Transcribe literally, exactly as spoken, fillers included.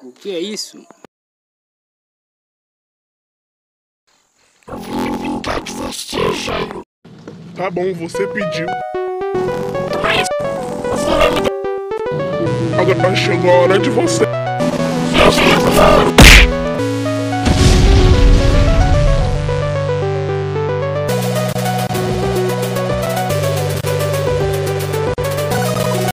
O que é isso? Eu vim brincar de você, Jailton. Tá bom, você pediu. Mas você vai me dar... Agora chegou a hora de você. Seja